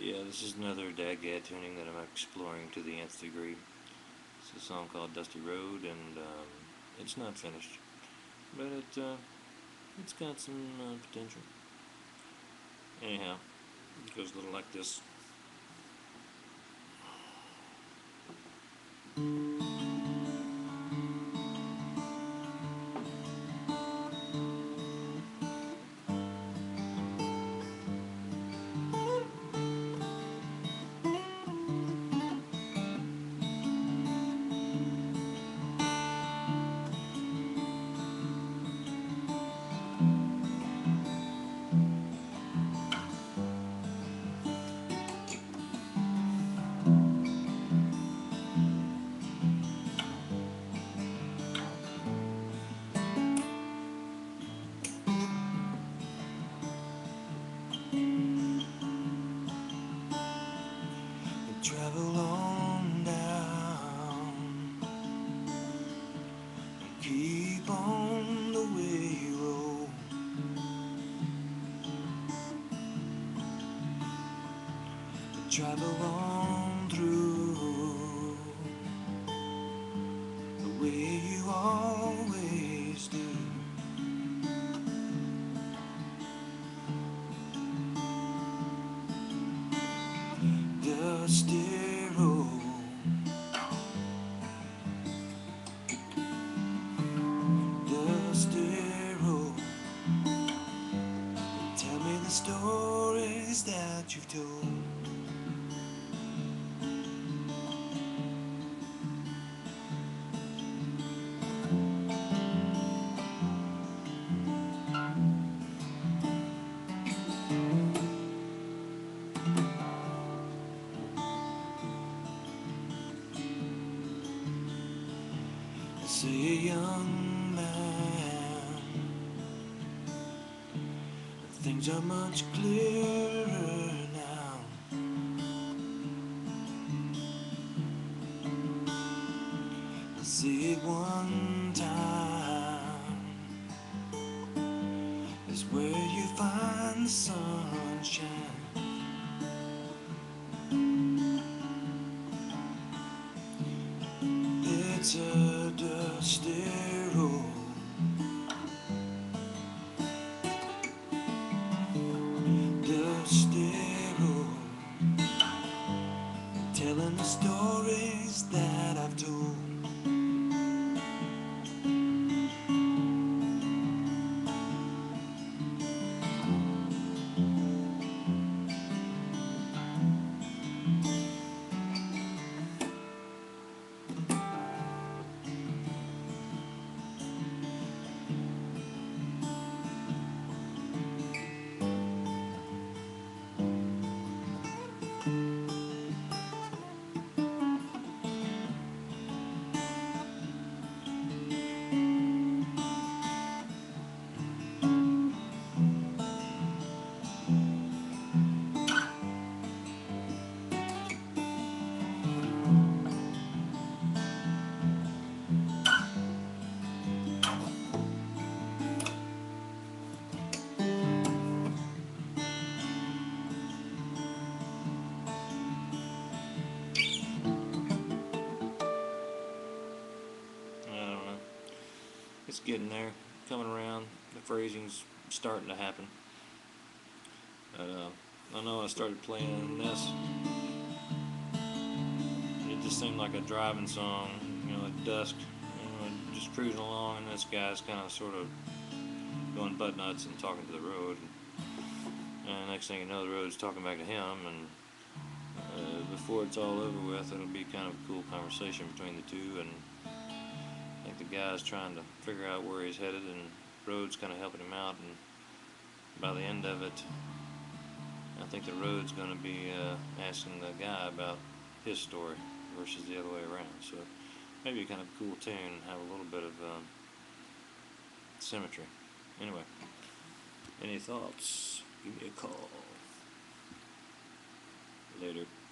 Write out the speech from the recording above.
Yeah, this is another DADGAD tuning that I'm exploring to the nth degree. It's a song called Dusty Road, and it's not finished, but it's got some potential. Anyhow, it goes a little like this. Travel on down, keep on the way you roll. Travel on through the way you always do. Dusty road, dusty road. Tell me the stories that you've told. I see a young man, things are much clearer now. I see it one time, is where you find the sunshine. It's a dusty road, dusty road, telling the stories that I've told. It's getting there, coming around. The phrasing's starting to happen. I know I started playing this. It just seemed like a driving song, at dusk. Just cruising along, and this guy's kind of sort of going butt nuts and talking to the road. And next thing you know, the road's talking back to him. And before it's all over with, it'll be kind of a cool conversation between the two. And I think the guy's trying to figure out where he's headed, and the road's kind of helping him out. And by the end of it, I think the road's going to be asking the guy about his story versus the other way around. So maybe a kind of cool tune, have a little bit of symmetry. Anyway, any thoughts? Give me a call. Later.